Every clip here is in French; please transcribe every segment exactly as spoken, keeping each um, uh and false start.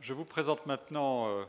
je vous présente maintenant euh,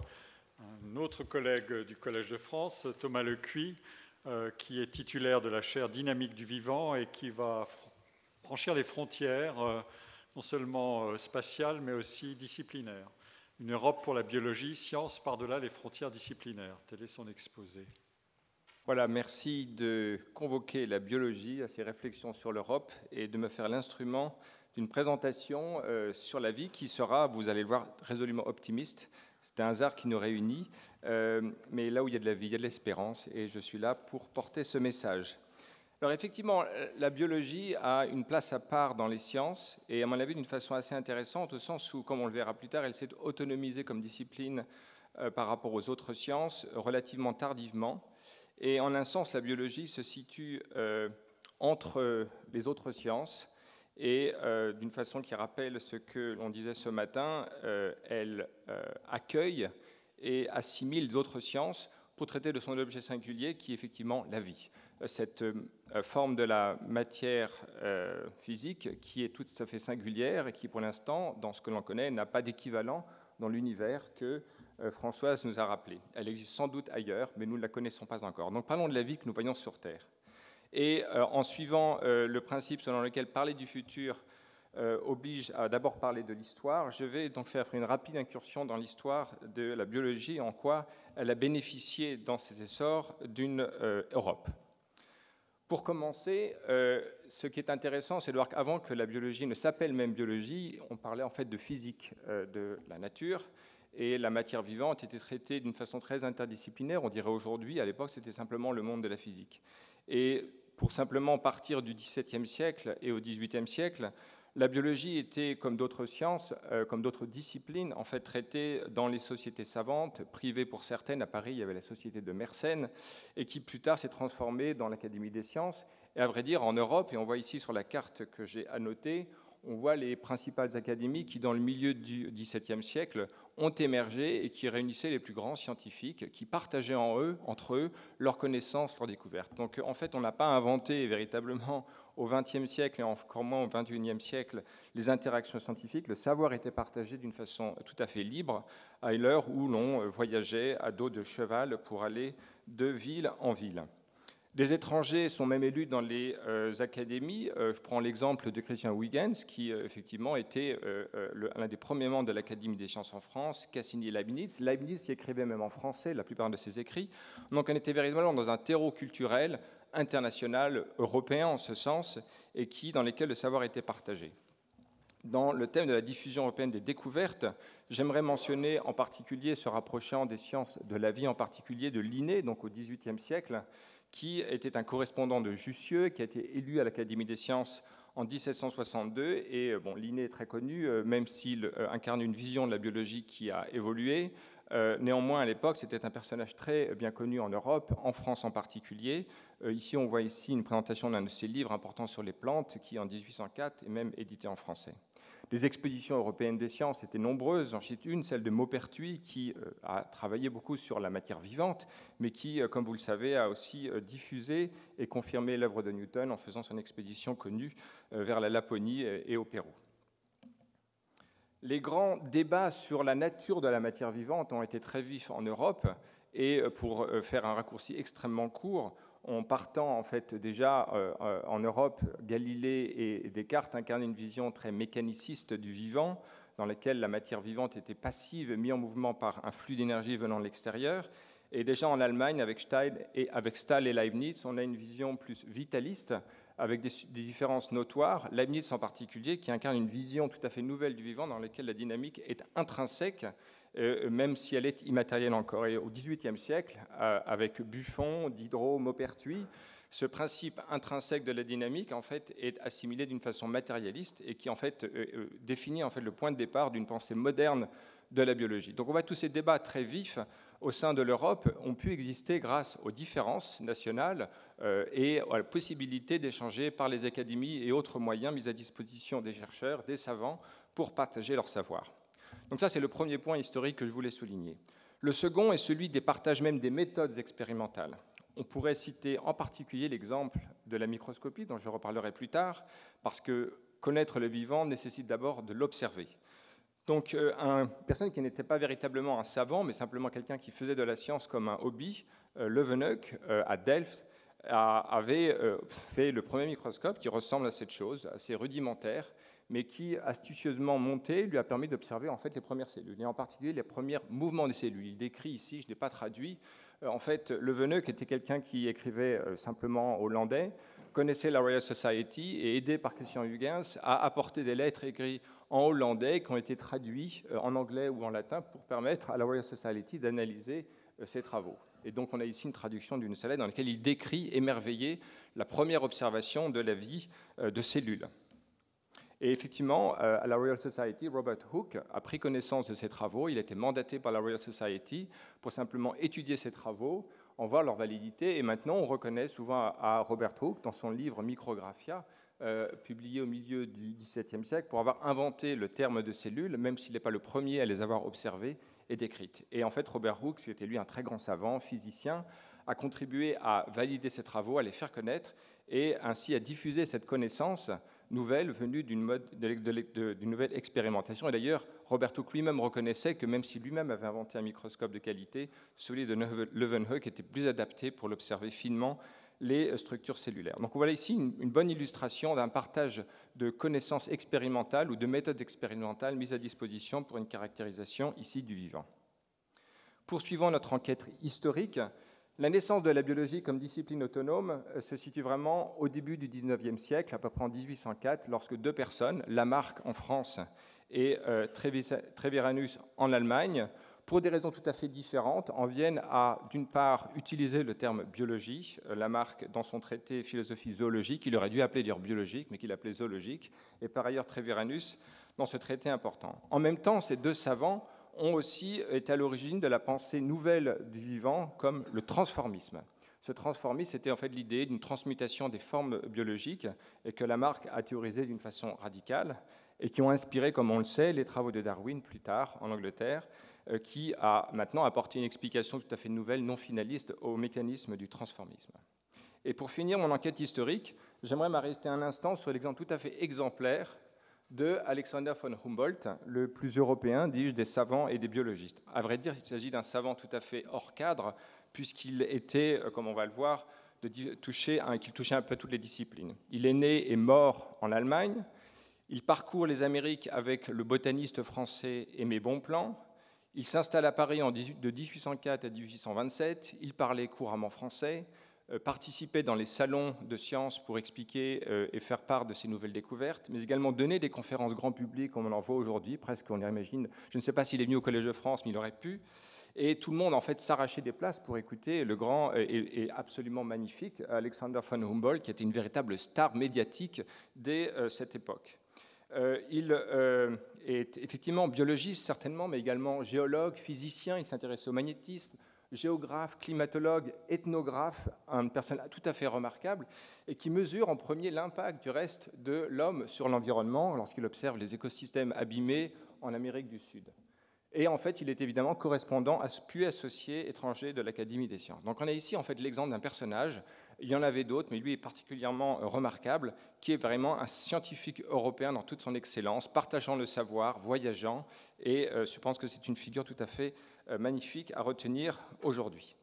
un autre collègue du Collège de France, Thomas Lecuy, euh, qui est titulaire de la chaire Dynamique du vivant et qui va franchir les frontières, euh, non seulement euh, spatiales, mais aussi disciplinaires. Une Europe pour la biologie, science par-delà les frontières disciplinaires. Tel est son exposé. Voilà, merci de convoquer la biologie à ces réflexions sur l'Europe et de me faire l'instrument d'une présentation euh, sur la vie qui sera, vous allez le voir, résolument optimiste. C'est un hasard qui nous réunit, euh, mais là où il y a de la vie, il y a de l'espérance, et je suis là pour porter ce message. Alors effectivement, la biologie a une place à part dans les sciences, et à mon avis d'une façon assez intéressante, au sens où, comme on le verra plus tard, elle s'est autonomisée comme discipline euh, par rapport aux autres sciences relativement tardivement. Et en un sens, la biologie se situe euh, entre les autres sciences et euh, d'une façon qui rappelle ce que l'on disait ce matin, euh, elle euh, accueille et assimile d'autres sciences pour traiter de son objet singulier qui est effectivement la vie. Cette euh, forme de la matière euh, physique qui est tout à fait singulière et qui pour l'instant, dans ce que l'on connaît, n'a pas d'équivalent dans l'univers que euh, Françoise nous a rappelé. Elle existe sans doute ailleurs, mais nous ne la connaissons pas encore. Donc parlons de la vie que nous voyons sur Terre. Et euh, en suivant euh, le principe selon lequel parler du futur euh, oblige à d'abord parler de l'histoire, je vais donc faire une rapide incursion dans l'histoire de la biologie et en quoi elle a bénéficié dans ses essors d'une euh, Europe. Pour commencer, euh, ce qui est intéressant, c'est de voir qu'avant que la biologie ne s'appelle même biologie, on parlait en fait de physique euh, de la nature, et la matière vivante était traitée d'une façon très interdisciplinaire, on dirait aujourd'hui, à l'époque c'était simplement le monde de la physique. Et pour simplement partir du dix-septième siècle et au dix-huitième siècle, la biologie était, comme d'autres sciences, euh, comme d'autres disciplines, en fait traitée dans les sociétés savantes, privées pour certaines. À Paris, il y avait la société de Mersenne, et qui plus tard s'est transformée dans l'Académie des sciences. Et à vrai dire, en Europe, et on voit ici sur la carte que j'ai annotée, on voit les principales académies qui, dans le milieu du dix-septième siècle, ont émergé et qui réunissaient les plus grands scientifiques, qui partageaient en eux, entre eux leurs connaissances, leurs découvertes. Donc en fait, on n'a pas inventé véritablement au vingtième siècle et encore moins au vingt et unième siècle les interactions scientifiques. Le savoir était partagé d'une façon tout à fait libre à l'heure où l'on voyageait à dos de cheval pour aller de ville en ville. Des étrangers sont même élus dans les euh, académies. Euh, je prends l'exemple de Christian Huygens, qui euh, effectivement était euh, euh, l'un des premiers membres de l'Académie des sciences en France, Cassini et Leibniz. Leibniz y écrivait même en français la plupart de ses écrits. Donc on était véritablement dans un terreau culturel international, européen en ce sens, et qui, dans lequel le savoir était partagé. Dans le thème de la diffusion européenne des découvertes, j'aimerais mentionner en particulier, se rapprochant des sciences de la vie, en particulier de Linné, donc au dix-huitième siècle, qui était un correspondant de Jussieu, qui a été élu à l'Académie des sciences en dix-sept cent soixante-deux. Et bon, Linné est très connu, même s'il incarne une vision de la biologie qui a évolué. Euh, néanmoins, à l'époque, c'était un personnage très bien connu en Europe, en France en particulier. Euh, ici, on voit ici une présentation d'un de ses livres importants sur les plantes, qui en dix-huit cent quatre est même édité en français. Les expéditions européennes des sciences étaient nombreuses. J'en cite une, celle de Maupertuis, qui euh, a travaillé beaucoup sur la matière vivante, mais qui, euh, comme vous le savez, a aussi euh, diffusé et confirmé l'œuvre de Newton en faisant son expédition connue euh, vers la Laponie et au Pérou. Les grands débats sur la nature de la matière vivante ont été très vifs en Europe, et pour faire un raccourci extrêmement court, en partant en fait déjà euh, en Europe, Galilée et Descartes incarnaient une vision très mécaniciste du vivant, dans laquelle la matière vivante était passive, mise en mouvement par un flux d'énergie venant de l'extérieur. Et déjà en Allemagne, avec Stahl et, avec Stahl et Leibniz, on a une vision plus vitaliste, avec des, des différences notoires. Leibniz en particulier, qui incarne une vision tout à fait nouvelle du vivant, dans laquelle la dynamique est intrinsèque, euh, même si elle est immatérielle encore. Et au dix-huitième siècle, euh, avec Buffon, Diderot, Maupertuis, ce principe intrinsèque de la dynamique en fait, est assimilé d'une façon matérialiste et qui en fait, euh, définit en fait, le point de départ d'une pensée moderne de la biologie. Donc on voit tous ces débats très vifs au sein de l'Europe ont pu exister grâce aux différences nationales euh, et à la possibilité d'échanger par les académies et autres moyens mis à disposition des chercheurs, des savants, pour partager leur savoir. Donc ça, c'est le premier point historique que je voulais souligner. Le second est celui des partages même des méthodes expérimentales. On pourrait citer en particulier l'exemple de la microscopie, dont je reparlerai plus tard, parce que connaître le vivant nécessite d'abord de l'observer. Donc, euh, une personne qui n'était pas véritablement un savant, mais simplement quelqu'un qui faisait de la science comme un hobby, euh, Leeuwenhoek, euh, à Delft, a, avait euh, fait le premier microscope qui ressemble à cette chose, assez rudimentaire, mais qui, astucieusement monté, lui a permis d'observer en fait les premières cellules, et en particulier les premiers mouvements des cellules. Il décrit ici, je ne l'ai pas traduit, euh, en fait, Leeuwenhoek était quelqu'un qui écrivait euh, simplement hollandais, connaissait la Royal Society et aidé par Christian Huygens a apporté des lettres écrites en hollandais qui ont été traduites euh, en anglais ou en latin pour permettre à la Royal Society d'analyser euh, ses travaux. Et donc on a ici une traduction d'une lettre dans laquelle il décrit émerveillé la première observation de la vie euh, de cellules. Et effectivement, à la Royal Society, Robert Hooke a pris connaissance de ces travaux. Il a été mandaté par la Royal Society pour simplement étudier ces travaux, en voir leur validité. Et maintenant, on reconnaît souvent à Robert Hooke, dans son livre Micrographia, euh, publié au milieu du dix-septième siècle, pour avoir inventé le terme de cellule, même s'il n'est pas le premier à les avoir observées et décrites. Et en fait, Robert Hooke, qui était lui un très grand savant, physicien, a contribué à valider ces travaux, à les faire connaître, et ainsi à diffuser cette connaissance nouvelle venue d'une nouvelle expérimentation. Et d'ailleurs, Robert Hooke lui-même reconnaissait que même si lui-même avait inventé un microscope de qualité, celui de Leeuwenhoek était plus adapté pour l'observer finement les structures cellulaires. Donc voilà ici une, une bonne illustration d'un partage de connaissances expérimentales ou de méthodes expérimentales mises à disposition pour une caractérisation ici du vivant. Poursuivons notre enquête historique. La naissance de la biologie comme discipline autonome se situe vraiment au début du dix-neuvième siècle, à peu près en dix-huit cent quatre, lorsque deux personnes, Lamarck en France et euh, Treviranus en Allemagne, pour des raisons tout à fait différentes, en viennent à, d'une part, utiliser le terme biologie. Lamarck, dans son traité Philosophie zoologique, il aurait dû appeler dire biologique, mais qu'il appelait zoologique, et par ailleurs Treviranus dans ce traité important. En même temps, ces deux savants ont aussi été à l'origine de la pensée nouvelle du vivant comme le transformisme. Ce transformisme, c'était en fait l'idée d'une transmutation des formes biologiques et que Lamarck a théorisé d'une façon radicale et qui ont inspiré, comme on le sait, les travaux de Darwin plus tard en Angleterre, qui a maintenant apporté une explication tout à fait nouvelle, non finaliste, au mécanisme du transformisme. Et pour finir mon enquête historique, j'aimerais m'arrêter un instant sur l'exemple tout à fait exemplaire de Alexander von Humboldt, le plus européen, dis-je, des savants et des biologistes. À vrai dire, il s'agit d'un savant tout à fait hors cadre, puisqu'il était, comme on va le voir, de toucher, qu'il touchait un peu toutes les disciplines. Il est né et mort en Allemagne. Il parcourt les Amériques avec le botaniste français Aimé Bonpland. Il s'installe à Paris en de dix-huit cent quatre à dix-huit cent vingt-sept. Il parlait couramment français, euh, participait dans les salons de sciences pour expliquer euh, et faire part de ses nouvelles découvertes, mais également donner des conférences grand public comme on en voit aujourd'hui, presque on imagine. Je ne sais pas s'il est venu au Collège de France, mais il aurait pu. Et tout le monde en fait s'arrachait des places pour écouter le grand et, et absolument magnifique Alexander von Humboldt, qui était une véritable star médiatique dès euh, cette époque. Euh, il euh, est effectivement biologiste, certainement, mais également géologue, physicien. Il s'intéresse au magnétisme, géographe, climatologue, ethnographe, une personne tout à fait remarquable et qui mesure en premier l'impact du reste de l'homme sur l'environnement lorsqu'il observe les écosystèmes abîmés en Amérique du Sud. Et en fait, il est évidemment correspondant, puis associé étranger de l'Académie des sciences. Donc on a ici en fait l'exemple d'un personnage. Il y en avait d'autres, mais lui est particulièrement remarquable, qui est vraiment un scientifique européen dans toute son excellence, partageant le savoir, voyageant, et euh, je pense que c'est une figure tout à fait euh, magnifique à retenir aujourd'hui.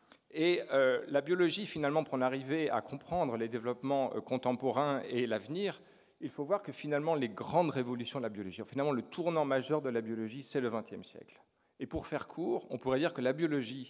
Et euh, la biologie, finalement, pour en arriver à comprendre les développements euh, contemporains et l'avenir, il faut voir que finalement, les grandes révolutions de la biologie, finalement, le tournant majeur de la biologie, c'est le vingtième siècle. Et pour faire court, on pourrait dire que la biologie,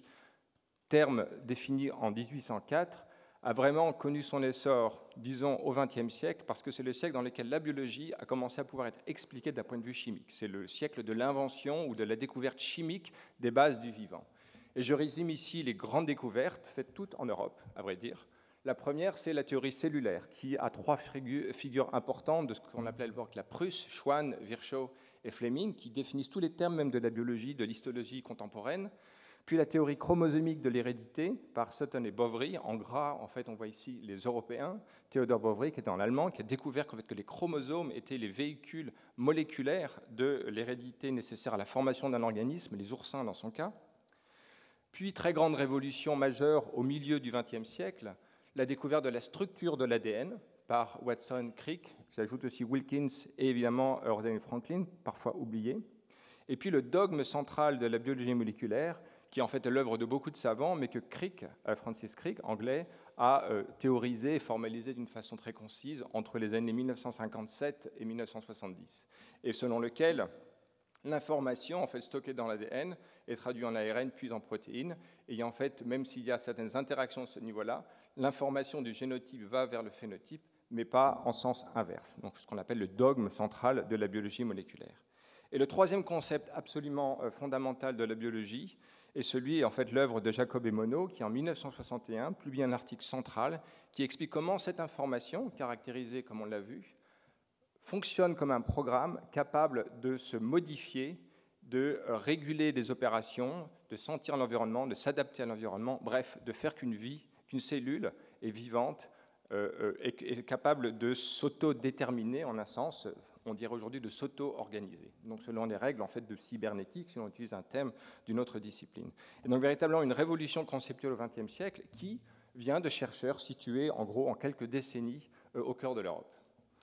terme défini en dix-huit cent quatre, a vraiment connu son essor, disons, au vingtième siècle, parce que c'est le siècle dans lequel la biologie a commencé à pouvoir être expliquée d'un point de vue chimique. C'est le siècle de l'invention ou de la découverte chimique des bases du vivant. Et je résume ici les grandes découvertes, faites toutes en Europe, à vrai dire. La première, c'est la théorie cellulaire, qui a trois figures importantes de ce qu'on appelait à l'époque la Prusse, Schwann, Virchow et Fleming, qui définissent tous les termes même de la biologie, de l'histologie contemporaine. Puis la théorie chromosomique de l'hérédité par Sutton et Boveri. En gras, en fait, on voit ici les Européens. Theodor Boveri, qui était en allemand, qui a découvert qu'en fait, que les chromosomes étaient les véhicules moléculaires de l'hérédité nécessaire à la formation d'un organisme, les oursins dans son cas. Puis, très grande révolution majeure au milieu du vingtième siècle, la découverte de la structure de l'A D N par Watson, Crick. J'ajoute aussi Wilkins et évidemment Rosalind Franklin, parfois oublié. Et puis le dogme central de la biologie moléculaire, qui est en fait l'œuvre de beaucoup de savants, mais que Crick, Francis Crick, anglais, a euh, théorisé et formalisé d'une façon très concise entre les années mille neuf cent cinquante-sept et mille neuf cent soixante-dix, et selon lequel l'information en fait stockée dans l'A D N est traduite en A R N puis en protéines, et en fait, même s'il y a certaines interactions à ce niveau-là, l'information du génotype va vers le phénotype, mais pas en sens inverse, donc ce qu'on appelle le dogme central de la biologie moléculaire. Et le troisième concept absolument euh, fondamental de la biologie est celui, en fait, l'œuvre de Jacob et Monod, qui en mille neuf cent soixante et un publie un article central qui explique comment cette information, caractérisée comme on l'a vu, fonctionne comme un programme capable de se modifier, de réguler des opérations, de sentir l'environnement, de s'adapter à l'environnement, bref, de faire qu'une vie, qu'une cellule est vivante, euh, est, est capable de s'auto-déterminer en un sens, on dirait aujourd'hui de s'auto-organiser. Donc selon les règles en fait de cybernétique, si on utilise un thème d'une autre discipline. Et donc véritablement une révolution conceptuelle au vingtième siècle qui vient de chercheurs situés en gros en quelques décennies euh, au cœur de l'Europe.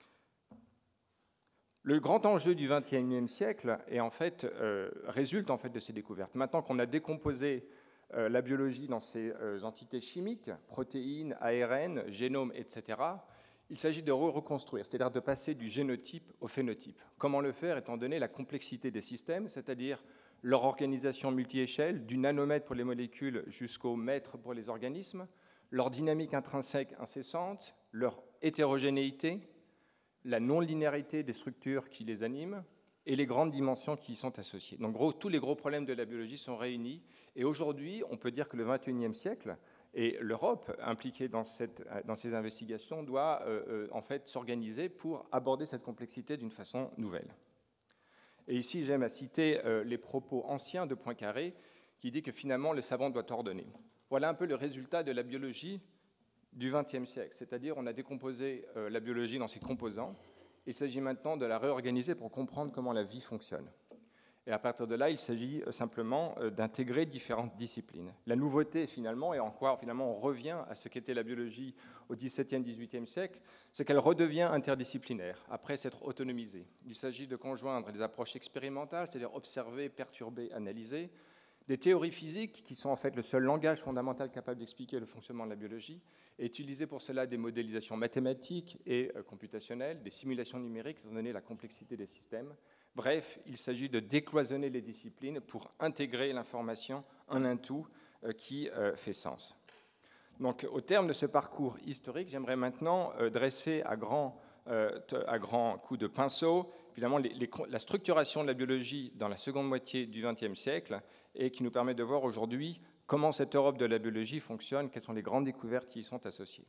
Le grand enjeu du vingt et unième siècle est en fait, euh, résulte en fait de ces découvertes. Maintenant qu'on a décomposé euh, la biologie dans ses euh, entités chimiques, protéines, A R N, génome, et cetera, il s'agit de reconstruire, c'est-à-dire de passer du génotype au phénotype. Comment le faire étant donné la complexité des systèmes, c'est-à-dire leur organisation multi-échelle, du nanomètre pour les molécules jusqu'au mètre pour les organismes, leur dynamique intrinsèque incessante, leur hétérogénéité, la non-linéarité des structures qui les animent et les grandes dimensions qui y sont associées. Donc, gros, tous les gros problèmes de la biologie sont réunis. Et aujourd'hui, on peut dire que le vingt et unième siècle, et l'Europe, impliquée dans, cette, dans ces investigations, doit euh, euh, en fait s'organiser pour aborder cette complexité d'une façon nouvelle. Et ici, j'aime à citer euh, les propos anciens de Poincaré, qui dit que finalement, le savant doit ordonner. Voilà un peu le résultat de la biologie du vingtième siècle, c'est-à-dire on a décomposé euh, la biologie dans ses composants. Il s'agit maintenant de la réorganiser pour comprendre comment la vie fonctionne. Et à partir de là, il s'agit simplement d'intégrer différentes disciplines. La nouveauté, finalement, et en quoi finalement on revient à ce qu'était la biologie au dix-septième, dix-huitième siècle, c'est qu'elle redevient interdisciplinaire, après s'être autonomisée. Il s'agit de conjoindre des approches expérimentales, c'est-à-dire observer, perturber, analyser, des théories physiques, qui sont en fait le seul langage fondamental capable d'expliquer le fonctionnement de la biologie, et utiliser pour cela des modélisations mathématiques et euh, computationnelles, des simulations numériques, étant donné la complexité des systèmes. Bref, il s'agit de décloisonner les disciplines pour intégrer l'information en un tout euh, qui euh, fait sens. Donc, au terme de ce parcours historique, j'aimerais maintenant euh, dresser à grands euh, à grand coups de pinceau, évidemment, les, les, la structuration de la biologie dans la seconde moitié du vingtième siècle et qui nous permet de voir aujourd'hui comment cette Europe de la biologie fonctionne, quelles sont les grandes découvertes qui y sont associées.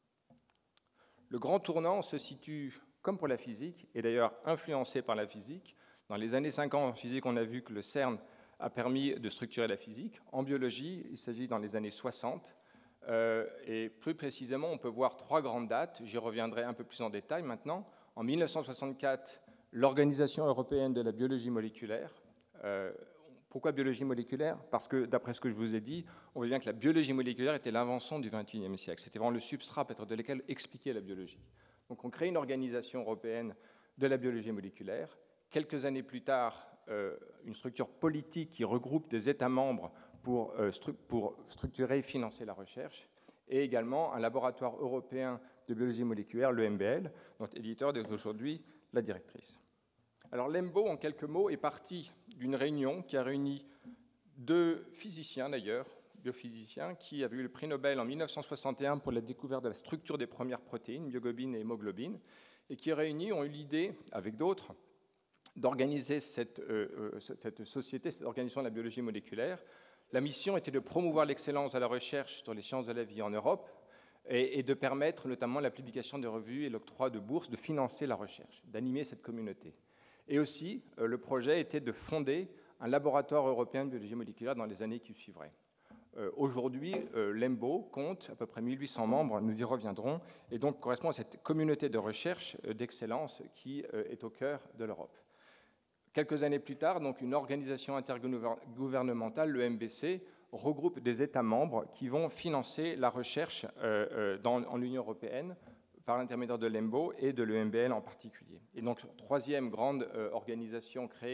Le grand tournant se situe, comme pour la physique, et d'ailleurs influencé par la physique. Dans les années cinquante, en physique, on a vu que le CERN a permis de structurer la physique. En biologie, il s'agit dans les années soixante. Euh, et plus précisément, on peut voir trois grandes dates. J'y reviendrai un peu plus en détail maintenant. En mille neuf cent soixante-quatre, l'Organisation européenne de la biologie moléculaire. Euh, pourquoi biologie moléculaire? Parce que, d'après ce que je vous ai dit, on voit bien que la biologie moléculaire était l'invention du vingt et unième siècle. C'était vraiment le substrat peut-être de lequel expliquer la biologie. Donc on crée une organisation européenne de la biologie moléculaire. Quelques années plus tard, euh, une structure politique qui regroupe des États membres pour, euh, stru pour structurer et financer la recherche, et également un laboratoire européen de biologie moléculaire, l'E M B L, dont l'éditeur est aujourd'hui la directrice. Alors l'E M B O, en quelques mots, est parti d'une réunion qui a réuni deux physiciens d'ailleurs, biophysiciens, qui avaient eu le prix Nobel en mille neuf cent soixante et un pour la découverte de la structure des premières protéines, myoglobine et hémoglobine, et qui réunis ont eu l'idée, avec d'autres, d'organiser cette, euh, cette société, cette organisation de la biologie moléculaire. La mission était de promouvoir l'excellence de la recherche sur les sciences de la vie en Europe et, et de permettre notamment la publication de revues et l'octroi de bourses, de financer la recherche, d'animer cette communauté. Et aussi, euh, le projet était de fonder un laboratoire européen de biologie moléculaire dans les années qui suivraient. Euh, Aujourd'hui, euh, l'E M B O compte à peu près mille huit cents membres, nous y reviendrons, et donc correspond à cette communauté de recherche euh, d'excellence qui euh, est au cœur de l'Europe. Quelques années plus tard, donc, une organisation intergouvernementale, le M B C, regroupe des États membres qui vont financer la recherche euh, euh, dans, en Union européenne par l'intermédiaire de l'E M B O et de l'E M B L en particulier. Et donc, troisième grande euh, organisation créée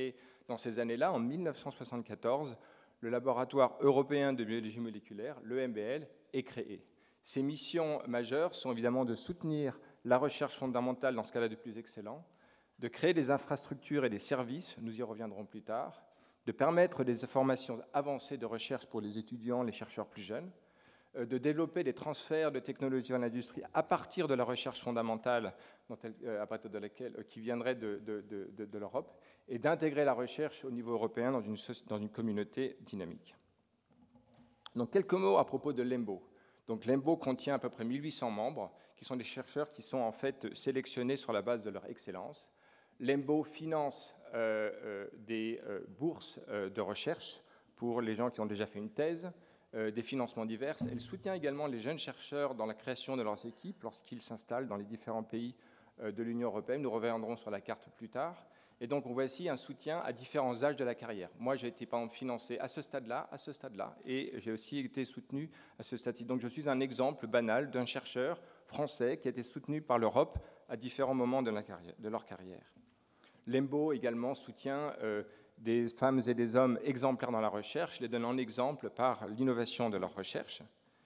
dans ces années-là, en mille neuf cent soixante-quatorze, le laboratoire européen de biologie moléculaire, l'E M B L, est créé. Ses missions majeures sont évidemment de soutenir la recherche fondamentale dans ce cas-là du plus excellent, de créer des infrastructures et des services, nous y reviendrons plus tard, de permettre des formations avancées de recherche pour les étudiants, les chercheurs plus jeunes, de développer des transferts de technologies dans l'industrie à partir de la recherche fondamentale dont elle, à partir de laquelle, qui viendrait de, de, de, de l'Europe, et d'intégrer la recherche au niveau européen dans une, dans une communauté dynamique. Donc, quelques mots à propos de l'E M B O. Donc, l'E M B O contient à peu près mille huit cents membres, qui sont des chercheurs qui sont en fait sélectionnés sur la base de leur excellence. L'E M B O finance euh, euh, des euh, bourses euh, de recherche pour les gens qui ont déjà fait une thèse, euh, des financements divers. Elle soutient également les jeunes chercheurs dans la création de leurs équipes lorsqu'ils s'installent dans les différents pays euh, de l'Union européenne. Nous reviendrons sur la carte plus tard. Et donc, on voit ici un soutien à différents âges de la carrière. Moi, j'ai été, par exemple, financé à ce stade-là, à ce stade-là, et j'ai aussi été soutenu à ce stade-ci. Donc, je suis un exemple banal d'un chercheur français qui a été soutenu par l'Europe à différents moments de, la carrière, de leur carrière. L'E M B O également soutient euh, des femmes et des hommes exemplaires dans la recherche, les donnant en exemple par l'innovation de leur recherche.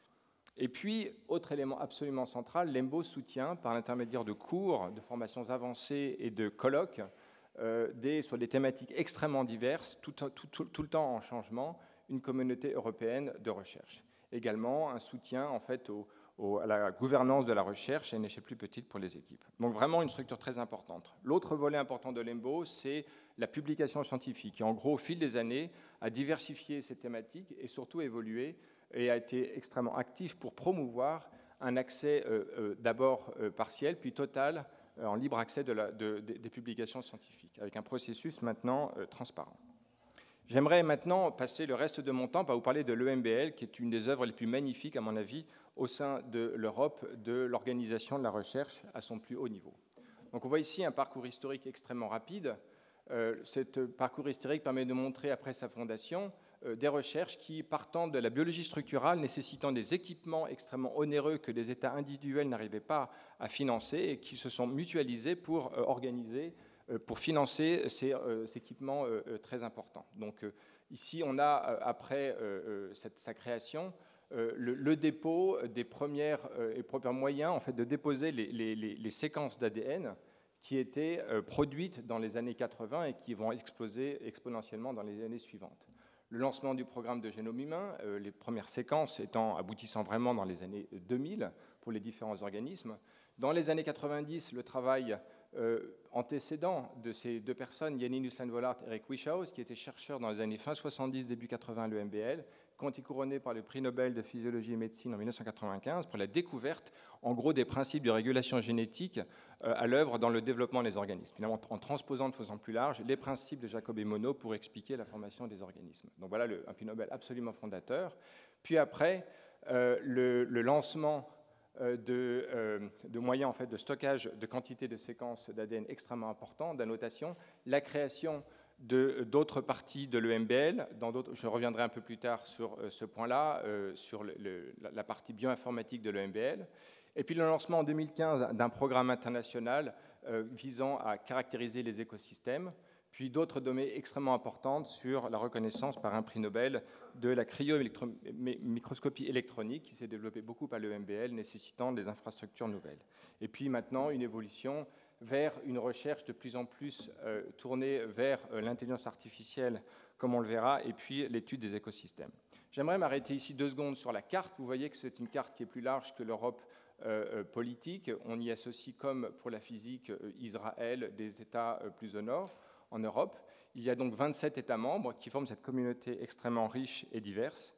Et puis, autre élément absolument central, l'E M B O soutient, par l'intermédiaire de cours, de formations avancées et de colloques, euh, des, sur des thématiques extrêmement diverses, tout, tout, tout, tout le temps en changement, une communauté européenne de recherche. Également, un soutien en fait au, au, à la gouvernance de la recherche à une échelle plus petite pour les équipes. Donc vraiment une structure très importante. L'autre volet important de l'E M B O, c'est la publication scientifique, qui en gros, au fil des années, a diversifié ces thématiques et surtout évolué et a été extrêmement actif pour promouvoir un accès euh, euh, d'abord euh, partiel, puis total, euh, en libre accès de la, de, de, des publications scientifiques, avec un processus maintenant euh, transparent. J'aimerais maintenant passer le reste de mon temps par vous parler de l'E M B L, qui est une des œuvres les plus magnifiques, à mon avis, au sein de l'Europe, de l'organisation de la recherche à son plus haut niveau. Donc on voit ici un parcours historique extrêmement rapide. Euh, ce parcours historique permet de montrer, après sa fondation, euh, des recherches qui, partant de la biologie structurale, nécessitant des équipements extrêmement onéreux que les États individuels n'arrivaient pas à financer et qui se sont mutualisés pour euh, organiser, euh, pour financer ces, euh, ces équipements euh, très importants. Donc euh, ici, on a, euh, après euh, cette, sa création, euh, le, le dépôt des premières euh, et premiers moyens en fait, de déposer les, les, les, les séquences d'A D N qui étaient euh, produites dans les années quatre-vingts et qui vont exploser exponentiellement dans les années suivantes. Le lancement du programme de génome humain, euh, les premières séquences étant aboutissant vraiment dans les années deux mille pour les différents organismes. Dans les années quatre-vingt-dix, le travail euh, antécédent de ces deux personnes, Jenny Nusslein-Vollard et Eric Wischhaus, qui étaient chercheurs dans les années fin soixante-dix, début quatre-vingts à l'E M B L, qui ont été couronnés par le prix Nobel de physiologie et médecine en mille neuf cent quatre-vingt-quinze pour la découverte, en gros, des principes de régulation génétique euh, à l'œuvre dans le développement des organismes, finalement en transposant de façon plus large les principes de Jacob et Monod pour expliquer la formation des organismes. Donc voilà le, un prix Nobel absolument fondateur. Puis après, euh, le, le lancement euh, de, euh, de moyens en fait, de stockage de quantité de séquences d'A D N extrêmement importants, d'annotation, la création d'autres parties de l'E M B L. Dans je reviendrai un peu plus tard sur euh, ce point-là, euh, sur le, le, la partie bioinformatique de l'E M B L. Et puis le lancement en deux mille quinze d'un programme international euh, visant à caractériser les écosystèmes, puis d'autres données extrêmement importantes sur la reconnaissance par un prix Nobel de la cryo-microscopie électronique qui s'est développée beaucoup par l'E M B L, nécessitant des infrastructures nouvelles. Et puis maintenant, une évolution vers une recherche de plus en plus euh, tournée vers euh, l'intelligence artificielle, comme on le verra, et puis l'étude des écosystèmes. J'aimerais m'arrêter ici deux secondes sur la carte. Vous voyez que c'est une carte qui est plus large que l'Europe euh, politique. On y associe, comme pour la physique, euh, Israël, des États euh, plus au nord, en Europe. Il y a donc vingt-sept États membres qui forment cette communauté extrêmement riche et diverse.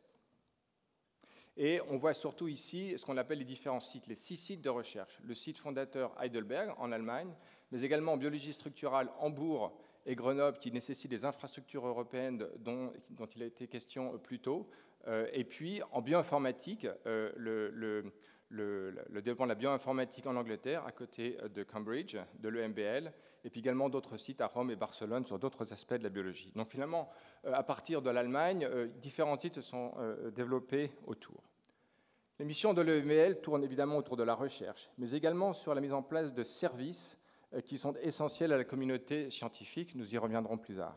Et on voit surtout ici ce qu'on appelle les différents sites, les six sites de recherche. Le site fondateur Heidelberg en Allemagne, mais également en biologie structurale Hambourg et Grenoble qui nécessitent des infrastructures européennes dont, dont il a été question plus tôt. Euh, et puis en bioinformatique, euh, le, le, le, le développement de la bioinformatique en Angleterre à côté de Cambridge, de l'E M B L, et puis également d'autres sites à Rome et Barcelone sur d'autres aspects de la biologie. Donc finalement, euh, à partir de l'Allemagne, euh, différents sites se sont euh, développés autour. Les missions de l'E M B L tournent évidemment autour de la recherche, mais également sur la mise en place de services euh, qui sont essentiels à la communauté scientifique. Nous y reviendrons plus tard.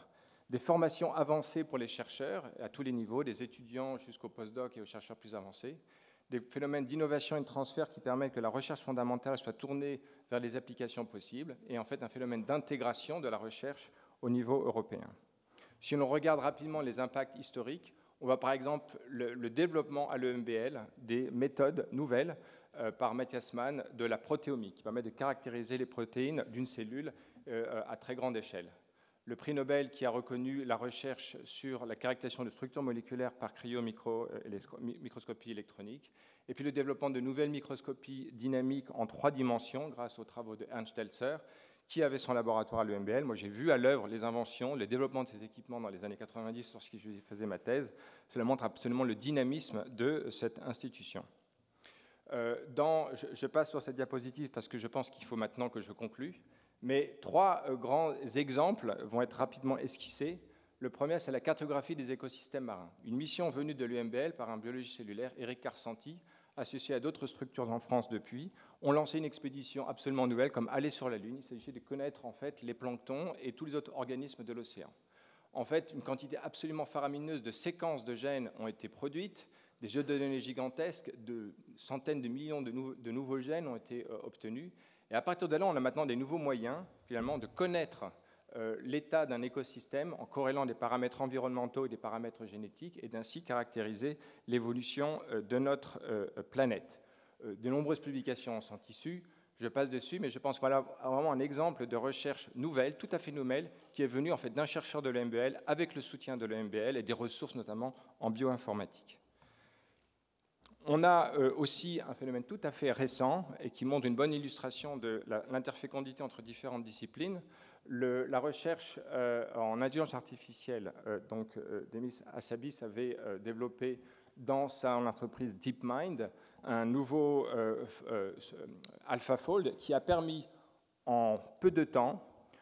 Des formations avancées pour les chercheurs, à tous les niveaux, des étudiants jusqu'aux postdocs et aux chercheurs plus avancés. Des phénomènes d'innovation et de transfert qui permettent que la recherche fondamentale soit tournée vers les applications possibles. Et en fait, un phénomène d'intégration de la recherche au niveau européen. Si l'on regarde rapidement les impacts historiques, on voit par exemple le, le développement à l'E M B L des méthodes nouvelles euh, par Matthias Mann de la protéomie, qui permet de caractériser les protéines d'une cellule euh, à très grande échelle. Le prix Nobel qui a reconnu la recherche sur la caractérisation de structures moléculaires par cryomicroscopie électronique, et puis le développement de nouvelles microscopies dynamiques en trois dimensions grâce aux travaux de Ernst Stelzer, qui avait son laboratoire à l'E M B L. Moi, j'ai vu à l'œuvre les inventions, le développement de ces équipements dans les années quatre-vingt-dix lorsque je faisais ma thèse. Cela montre absolument le dynamisme de cette institution. Euh, dans, je, je passe sur cette diapositive parce que je pense qu'il faut maintenant que je conclue. Mais trois euh, grands exemples vont être rapidement esquissés. Le premier, c'est la cartographie des écosystèmes marins. Une mission venue de l'U M B L par un biologiste cellulaire, Eric Karsanti, associé à d'autres structures en France depuis, ont lancé une expédition absolument nouvelle, comme aller sur la Lune. Il s'agissait de connaître en fait les planctons et tous les autres organismes de l'océan. En fait, une quantité absolument faramineuse de séquences de gènes ont été produites, des jeux de données gigantesques, de centaines de millions de, nou de nouveaux gènes ont été euh, obtenus. Et à partir de là, on a maintenant des nouveaux moyens, finalement, de connaître euh, l'état d'un écosystème en corrélant des paramètres environnementaux et des paramètres génétiques, et d'ainsi caractériser l'évolution euh, de notre euh, planète. Euh, de nombreuses publications en sont issues. Je passe dessus, mais je pense voilà vraiment un exemple de recherche nouvelle, tout à fait nouvelle, qui est venue en fait d'un chercheur de l'E M B L avec le soutien de l'E M B L et des ressources notamment en bioinformatique. On a euh, aussi un phénomène tout à fait récent et qui montre une bonne illustration de l'interfécondité entre différentes disciplines. Le, la recherche euh, en intelligence artificielle, euh, donc euh, Demis Hassabis avait euh, développé dans son entreprise DeepMind un nouveau euh, euh, AlphaFold qui a permis en peu de temps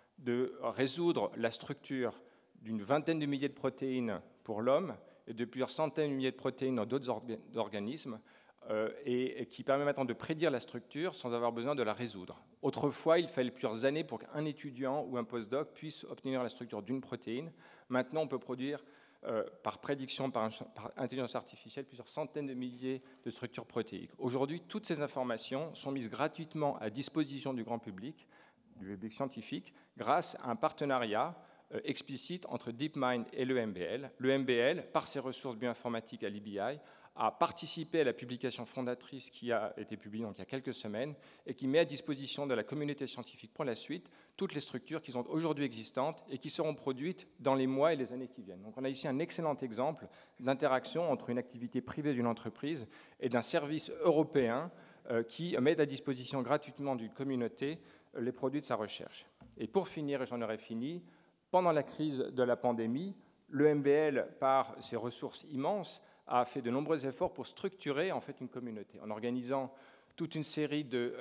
de résoudre la structure d'une vingtaine de milliers de protéines pour l'homme et de plusieurs centaines de milliers de protéines dans d'autres orga organismes, euh, et, et qui permet maintenant de prédire la structure sans avoir besoin de la résoudre. Autrefois, il fallait plusieurs années pour qu'un étudiant ou un postdoc puisse obtenir la structure d'une protéine. Maintenant, on peut produire, euh, par prédiction, par, un, par intelligence artificielle, plusieurs centaines de milliers de structures protéiques. Aujourd'hui, toutes ces informations sont mises gratuitement à disposition du grand public, du public scientifique, grâce à un partenariat explicite entre DeepMind et l'E M B L. L'E M B L, par ses ressources bioinformatiques à l'E B I, a participé à la publication fondatrice qui a été publiée donc, il y a quelques semaines et qui met à disposition de la communauté scientifique pour la suite toutes les structures qui sont aujourd'hui existantes et qui seront produites dans les mois et les années qui viennent. Donc on a ici un excellent exemple d'interaction entre une activité privée d'une entreprise et d'un service européen euh, qui met à disposition gratuitement d'une communauté euh, les produits de sa recherche. Et pour finir, et j'en aurai fini, pendant la crise de la pandémie, l'E M B L, par ses ressources immenses, a fait de nombreux efforts pour structurer en fait une communauté, en organisant toute une série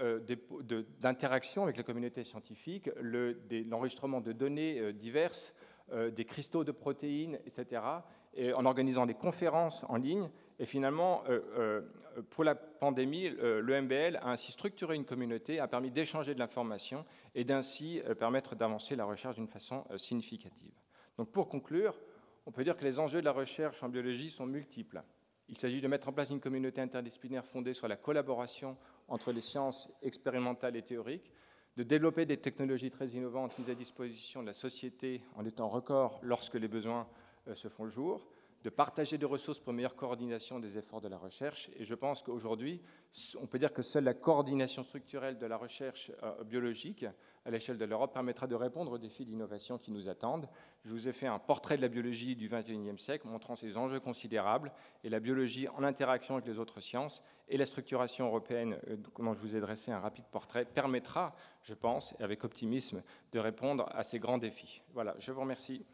d'interactions de, euh, avec la communauté scientifique, l'enregistrement le, de données euh, diverses, euh, des cristaux de protéines, et cetera, et en organisant des conférences en ligne. Et finalement, euh, euh, pour la pandémie, euh, l'E M B L a ainsi structuré une communauté, a permis d'échanger de l'information et d'ainsi euh, permettre d'avancer la recherche d'une façon euh, significative. Donc pour conclure, on peut dire que les enjeux de la recherche en biologie sont multiples. Il s'agit de mettre en place une communauté interdisciplinaire fondée sur la collaboration entre les sciences expérimentales et théoriques, de développer des technologies très innovantes mises à disposition de la société en des temps records lorsque les besoins euh, se font jour, de partager des ressources pour une meilleure coordination des efforts de la recherche. Et je pense qu'aujourd'hui, on peut dire que seule la coordination structurelle de la recherche euh, biologique à l'échelle de l'Europe permettra de répondre aux défis d'innovation qui nous attendent. Je vous ai fait un portrait de la biologie du vingt et unième siècle montrant ses enjeux considérables et la biologie en interaction avec les autres sciences. Et la structuration européenne, euh, dont je vous ai dressé un rapide portrait, permettra, je pense, et avec optimisme, de répondre à ces grands défis. Voilà, je vous remercie.